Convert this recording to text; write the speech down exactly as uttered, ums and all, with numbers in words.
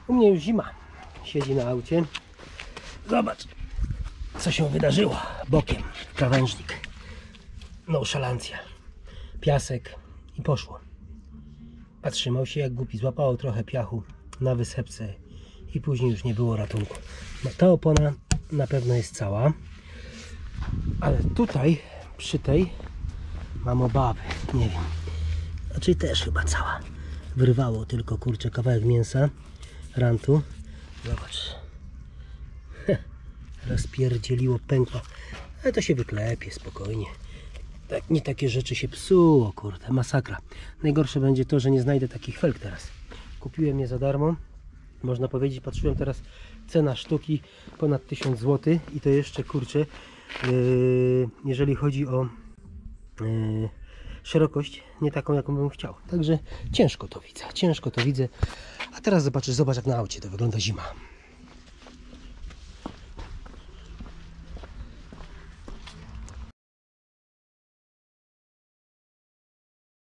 U mnie już zima. Siedzi na aucie. Zobacz, co się wydarzyło. Bokiem krawężnik. No szalancja. Piasek i poszło. Patrzymał się jak głupi. Złapało trochę piachu na wysepce i później już nie było ratunku. No, ta opona na pewno jest cała. Ale tutaj przy tej mam obawy. Nie wiem. Znaczy też chyba cała. Wyrwało tylko, kurczę, kawałek mięsa rantu. Zobacz. Rozpierdzieliło, pękło. Ale to się wyklepie spokojnie. Tak, nie takie rzeczy się psuło, kurde, masakra. Najgorsze będzie to, że nie znajdę takich felg teraz. Kupiłem je za darmo. Można powiedzieć, patrzyłem teraz, cena sztuki ponad tysiąc złotych i to jeszcze, kurczę, yy, jeżeli chodzi o yy, szerokość, nie taką, jaką bym chciał. Także ciężko to widzę, ciężko to widzę. A teraz zobaczysz, zobacz jak na aucie to wygląda zima.